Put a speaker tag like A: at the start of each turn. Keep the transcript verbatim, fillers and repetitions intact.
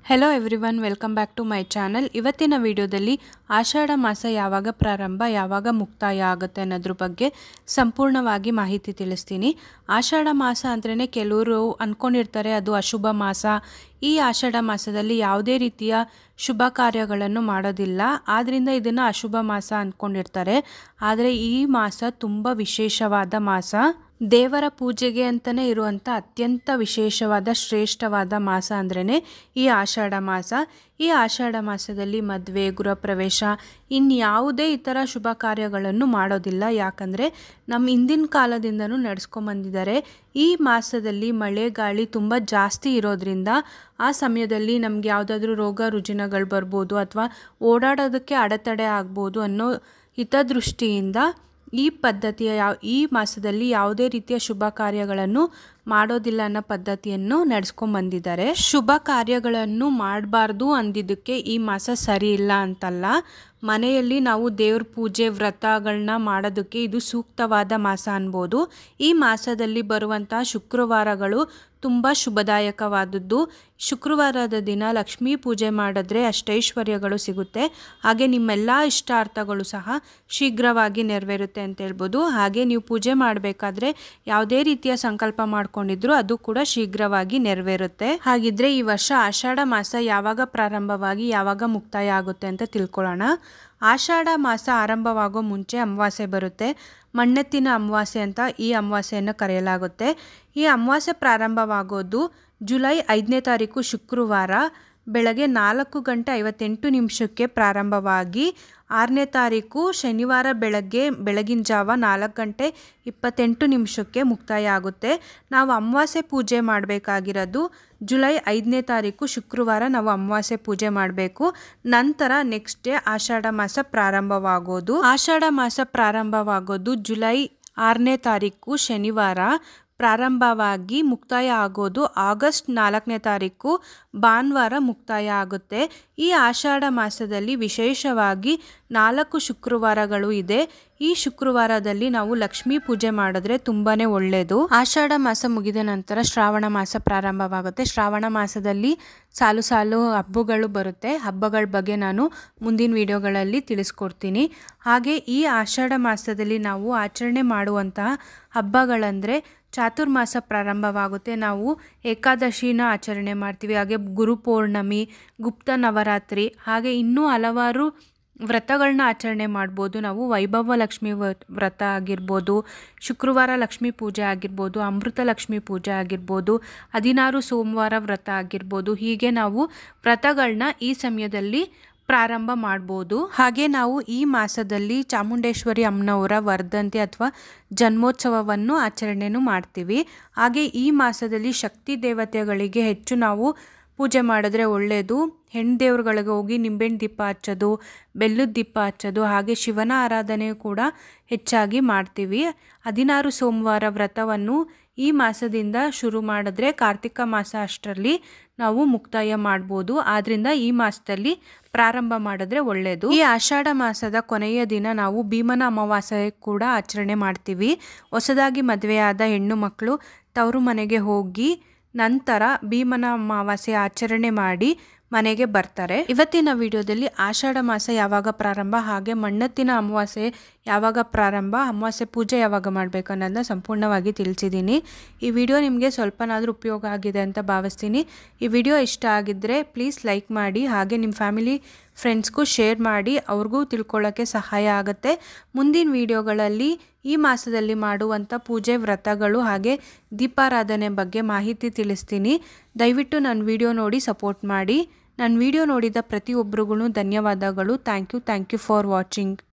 A: Hello everyone, welcome back to my channel. ಇವತ್ತಿನ ವಿಡಿಯೋದಲ್ಲಿ ಆಷಾಢ ಮಾಸ ಯಾವಾಗ ಪ್ರಾರಂಭ ಯಾವಾಗ ಮುಕ್ತಾಯ ಆಗುತ್ತೆ ಅನ್ನೋದ್ರ ಬಗ್ಗೆ ಸಂಪೂರ್ಣವಾಗಿ ಮಾಹಿತಿ ತಿಳಿಸ್ತೀನಿ. ಆಷಾಢ ಮಾಸ ಅಂದ್ರೇ ಕೆಲವರು ಅಂದ್ಕೊಂಡಿರ್ತಾರೆ ಅದು ಅಶುಭ ಮಾಸ. ಈ ಆಷಾಢ ಮಾಸದಲ್ಲಿ ಯಾವುದೇ ರೀತಿಯ ಶುಭ ಕಾರ್ಯಗಳನ್ನು ಮಾಡೋದಿಲ್ಲ, ಆದ್ದರಿಂದ ಇದನ್ನು ಅಶುಭ ಮಾಸ ಅಂದ್ಕೊಂಡಿರ್ತಾರೆ. ಆದರೆ ಈ ಮಾಸ ತುಂಬ ವಿಶೇಷವಾದ ಮಾಸ. ದೇವರ ಪೂಜೆಗೆ ಅಂತಲೇ ಇರುವಂಥ ಅತ್ಯಂತ ವಿಶೇಷವಾದ ಶ್ರೇಷ್ಠವಾದ ಮಾಸ ಅಂದ್ರೇ ಈ ಆಷಾಢ ಮಾಸ. ಈ ಆಷಾಢ ಮಾಸದಲ್ಲಿ ಮದುವೆ, ಗೃಹಪ್ರವೇಶ, ಇನ್ಯಾವುದೇ ಇತರ ಶುಭ ಕಾರ್ಯಗಳನ್ನು ಮಾಡೋದಿಲ್ಲ. ಯಾಕಂದರೆ ನಮ್ಮ ಹಿಂದಿನ ಕಾಲದಿಂದನೂ ನಡೆಸ್ಕೊಂಬಂದಿದ್ದಾರೆ. ಈ ಮಾಸದಲ್ಲಿ ಮಳೆ ಗಾಳಿ ತುಂಬ ಜಾಸ್ತಿ ಇರೋದ್ರಿಂದ ಆ ಸಮಯದಲ್ಲಿ ನಮ್ಗೆ ಯಾವುದಾದ್ರೂ ರೋಗ ರುಜಿನಗಳು ಬರ್ಬೋದು ಅಥವಾ ಓಡಾಡೋದಕ್ಕೆ ಅಡೆತಡೆ ಆಗ್ಬೋದು ಅನ್ನೋ ಹಿತದೃಷ್ಟಿಯಿಂದ ಈ ಪದ್ಧತಿಯ ಯಾವ ಈ ಮಾಸದಲ್ಲಿ ಯಾವುದೇ ರೀತಿಯ ಶುಭ ಕಾರ್ಯಗಳನ್ನು ಮಾಡೋದಿಲ್ಲ ಅನ್ನೋ ಪದ್ಧತಿಯನ್ನು ನಡೆಸ್ಕೊಂಬಂದಿದ್ದಾರೆ. ಶುಭ ಕಾರ್ಯಗಳನ್ನು ಮಾಡಬಾರ್ದು ಅಂದಿದ್ದಕ್ಕೆ ಈ ಮಾಸ ಸರಿ ಇಲ್ಲ ಅಂತಲ್ಲ. ಮನೆಯಲ್ಲಿ ನಾವು ದೇವ್ರ ಪೂಜೆ ವ್ರತಗಳನ್ನ ಮಾಡೋದಕ್ಕೆ ಇದು ಸೂಕ್ತವಾದ ಮಾಸ ಅನ್ಬೋದು. ಈ ಮಾಸದಲ್ಲಿ ಬರುವಂಥ ಶುಕ್ರವಾರಗಳು ತುಂಬ ಶುಭದಾಯಕವಾದದ್ದು. ಶುಕ್ರವಾರದ ದಿನ ಲಕ್ಷ್ಮೀ ಪೂಜೆ ಮಾಡಿದ್ರೆ ಅಷ್ಟೈಶ್ವರ್ಯಗಳು ಸಿಗುತ್ತೆ. ಹಾಗೆ ನಿಮ್ಮೆಲ್ಲ ಇಷ್ಟಾರ್ಥಗಳು ಸಹ ಶೀಘ್ರವಾಗಿ ನೆರವೇರುತ್ತೆ ಅಂತ ಹೇಳ್ಬೋದು. ಹಾಗೆ ನೀವು ಪೂಜೆ ಮಾಡಬೇಕಾದ್ರೆ ಯಾವುದೇ ರೀತಿಯ ಸಂಕಲ್ಪ ಮಾಡ್ಕೊಂಡಿದ್ರು ಅದು ಕೂಡ ಶೀಘ್ರವಾಗಿ ನೆರವೇರುತ್ತೆ. ಹಾಗಿದ್ರೆ ಈ ವರ್ಷ ಆಷಾಢ ಮಾಸ ಯಾವಾಗ ಪ್ರಾರಂಭವಾಗಿ ಯಾವಾಗ ಮುಕ್ತಾಯ ಆಗುತ್ತೆ ಅಂತ ತಿಳ್ಕೊಳ್ಳೋಣ. ಆಷಾಢ ಮಾಸ ಆರಂಭವಾಗೋ ಮುಂಚೆ ಅಮಾವಾಸ್ಯೆ ಬರುತ್ತೆ. ಮಣ್ಣೆತ್ತಿನ ಅಮಾವಾಸ್ಯೆ ಅಂತ ಈ ಅಮಾವಾಸ್ಯೆಯನ್ನು ಕರೆಯಲಾಗುತ್ತೆ. ಈ ಅಮಾವಾಸ್ಯೆ ಪ್ರಾರಂಭವಾಗೋದು ಜುಲೈ ಐದನೇ ತಾರೀಕು ಶುಕ್ರವಾರ ಬೆಳಗ್ಗೆ ನಾಲ್ಕು ಗಂಟೆ ಐವತ್ತೆಂಟು ನಿಮಿಷಕ್ಕೆ ಪ್ರಾರಂಭವಾಗಿ ಆರನೇ ತಾರೀಕು ಶನಿವಾರ ಬೆಳಗ್ಗೆ ಬೆಳಗಿನ ಜಾವ ನಾಲ್ಕು ಗಂಟೆ ಇಪ್ಪತ್ತೆಂಟು ನಿಮಿಷಕ್ಕೆ ಮುಕ್ತಾಯ ಆಗುತ್ತೆ. ನಾವು ಅಮಾವಾಸ್ಯೆ ಪೂಜೆ ಮಾಡಬೇಕಾಗಿರೋದು ಜುಲೈ ಐದನೇ ತಾರೀಕು ಶುಕ್ರವಾರ ನಾವು ಅಮಾವಾಸ್ಯೆ ಪೂಜೆ ಮಾಡಬೇಕು. ನಂತರ ನೆಕ್ಸ್ಟ್ ಡೇ ಆಷಾಢ ಮಾಸ ಪ್ರಾರಂಭವಾಗೋದು. ಆಷಾಢ ಮಾಸ ಪ್ರಾರಂಭವಾಗೋದು ಜುಲೈ ಆರನೇ ತಾರೀಕು ಶನಿವಾರ ಪ್ರಾರಂಭವಾಗಿ ಮುಕ್ತಾಯ ಆಗೋದು ಆಗಸ್ಟ್ ನಾಲ್ಕನೇ ತಾರೀಕು ಭಾನುವಾರ ಮುಕ್ತಾಯ ಆಗುತ್ತೆ. ಈ ಆಷಾಢ ಮಾಸದಲ್ಲಿ ವಿಶೇಷವಾಗಿ ನಾಲ್ಕು ಶುಕ್ರವಾರಗಳು ಇದೆ. ಈ ಶುಕ್ರವಾರದಲ್ಲಿ ನಾವು ಲಕ್ಷ್ಮೀ ಪೂಜೆ ಮಾಡಿದ್ರೆ ತುಂಬಾ ಒಳ್ಳೆಯದು. ಆಷಾಢ ಮಾಸ ಮುಗಿದ ನಂತರ ಶ್ರಾವಣ ಮಾಸ ಪ್ರಾರಂಭವಾಗುತ್ತೆ. ಶ್ರಾವಣ ಮಾಸದಲ್ಲಿ ಸಾಲು ಸಾಲು ಹಬ್ಬಗಳು ಬರುತ್ತೆ. ಹಬ್ಬಗಳ ಬಗ್ಗೆ ನಾನು ಮುಂದಿನ ವಿಡಿಯೋಗಳಲ್ಲಿ ತಿಳಿಸ್ಕೊಡ್ತೀನಿ. ಹಾಗೆ ಈ ಆಷಾಢ ಮಾಸದಲ್ಲಿ ನಾವು ಆಚರಣೆ ಮಾಡುವಂತಹ ಹಬ್ಬಗಳಂದರೆ ಚಾತುರ್ಮಾಸ ಪ್ರಾರಂಭವಾಗುತ್ತೆ. ನಾವು ಏಕಾದಶಿನ ಆಚರಣೆ ಮಾಡ್ತೀವಿ. ಹಾಗೆ ಗುರುಪೌರ್ಣಮಿ, ಗುಪ್ತ ನವರಾತ್ರಿ, ಹಾಗೆ ಇನ್ನೂ ಹಲವಾರು ವ್ರತಗಳನ್ನ ಆಚರಣೆ ಮಾಡ್ಬೋದು. ನಾವು ವೈಭವ ಲಕ್ಷ್ಮಿ ವ್ರತ ಆಗಿರ್ಬೋದು, ಶುಕ್ರವಾರ ಲಕ್ಷ್ಮೀ ಪೂಜೆ ಆಗಿರ್ಬೋದು, ಅಮೃತ ಲಕ್ಷ್ಮಿ ಪೂಜೆ ಆಗಿರ್ಬೋದು, ಹದಿನಾರು ಸೋಮವಾರ ವ್ರತ ಆಗಿರ್ಬೋದು. ಹೀಗೆ ನಾವು ವ್ರತಗಳನ್ನ ಈ ಸಮಯದಲ್ಲಿ ಪ್ರಾರಂಭ ಮಾಡ್ಬೋದು. ಹಾಗೆ ನಾವು ಈ ಮಾಸದಲ್ಲಿ ಚಾಮುಂಡೇಶ್ವರಿ ಅಮ್ಮನವರ ವರ್ಧಂತಿ ಅಥವಾ ಜನ್ಮೋತ್ಸವವನ್ನು ಆಚರಣೆನೂ ಮಾಡ್ತೀವಿ. ಹಾಗೆ ಈ ಮಾಸದಲ್ಲಿ ಶಕ್ತಿ ದೇವತೆಗಳಿಗೆ ಹೆಚ್ಚು ನಾವು ಪೂಜೆ ಮಾಡಿದ್ರೆ ಒಳ್ಳೆಯದು. ಹೆಣ್ಣು ದೇವ್ರುಗಳಿಗೆ ಹೋಗಿ ನಿಂಬೆಹಣ್ಣು ದೀಪ ಹಚ್ಚೋದು, ಬೆಲ್ಲದ ದೀಪ ಹಚ್ಚೋದು, ಹಾಗೆ ಶಿವನ ಆರಾಧನೆ ಕೂಡ ಹೆಚ್ಚಾಗಿ ಮಾಡ್ತೀವಿ. ಹದಿನಾರು ಸೋಮವಾರ ವ್ರತವನ್ನು ಈ ಮಾಸದಿಂದ ಶುರು ಮಾಡಿದ್ರೆ ಕಾರ್ತಿಕ ಮಾಸ ಅಷ್ಟರಲ್ಲಿ ನಾವು ಮುಕ್ತಾಯ ಮಾಡ್ಬೋದು. ಆದ್ದರಿಂದ ಈ ಮಾಸದಲ್ಲಿ ಪ್ರಾರಂಭ ಮಾಡಿದ್ರೆ ಒಳ್ಳೆಯದು. ಈ ಆಷಾಢ ಮಾಸದ ಕೊನೆಯ ದಿನ ನಾವು ಭೀಮನ ಅಮಾವಾಸ್ಯೆ ಕೂಡ ಆಚರಣೆ ಮಾಡ್ತೀವಿ. ಹೊಸದಾಗಿ ಮದುವೆಯಾದ ಹೆಣ್ಣು ಮಕ್ಕಳು ತವರು ಮನೆಗೆ ಹೋಗಿ ನಂತರ ಭೀಮನ ಅಮಾವಾಸ್ಯೆ ಆಚರಣೆ ಮಾಡಿ ಮನೆಗೆ ಬರ್ತಾರೆ. ಇವತ್ತಿನ ವಿಡಿಯೋದಲ್ಲಿ ಆಷಾಢ ಮಾಸ ಯಾವಾಗ ಪ್ರಾರಂಭ, ಹಾಗೆ ಮಣ್ಣೆತ್ತಿನ ಅಮಾವಾಸ್ಯೆ ಯಾವಾಗ ಪ್ರಾರಂಭ, ಅಮಾವಾಸ್ಯೆ ಪೂಜೆ ಯಾವಾಗ ಮಾಡಬೇಕು ಅನ್ನೋದನ್ನ ಸಂಪೂರ್ಣವಾಗಿ ತಿಳಿಸಿದ್ದೀನಿ. ಈ ವಿಡಿಯೋ ನಿಮಗೆ ಸ್ವಲ್ಪನಾದರೂ ಉಪಯೋಗ ಆಗಿದೆ ಅಂತ ಭಾವಿಸ್ತೀನಿ. ಈ ವಿಡಿಯೋ ಇಷ್ಟ ಆಗಿದ್ದರೆ ಪ್ಲೀಸ್ ಲೈಕ್ ಮಾಡಿ, ಹಾಗೆ ನಿಮ್ಮ ಫ್ಯಾಮಿಲಿ ಫ್ರೆಂಡ್ಸ್ಗೂ ಶೇರ್ ಮಾಡಿ, ಅವ್ರಿಗೂ ತಿಳ್ಕೊಳ್ಳೋಕ್ಕೆ ಸಹಾಯ ಆಗುತ್ತೆ. ಮುಂದಿನ ವಿಡಿಯೋಗಳಲ್ಲಿ ಈ ಮಾಸದಲ್ಲಿ ಮಾಡುವಂಥ ಪೂಜೆ ವ್ರತಗಳು ಹಾಗೆ ದೀಪಾರಾಧನೆ ಬಗ್ಗೆ ಮಾಹಿತಿ ತಿಳಿಸ್ತೀನಿ. ದಯವಿಟ್ಟು ನನ್ನ ವಿಡಿಯೋ ನೋಡಿ ಸಪೋರ್ಟ್ ಮಾಡಿ. ನನ್ನ ವಿಡಿಯೋ ನೋಡಿದ ಪ್ರತಿಯೊಬ್ಬರಿಗೂ ಧನ್ಯವಾದಗಳು. Thank you thank you for watching.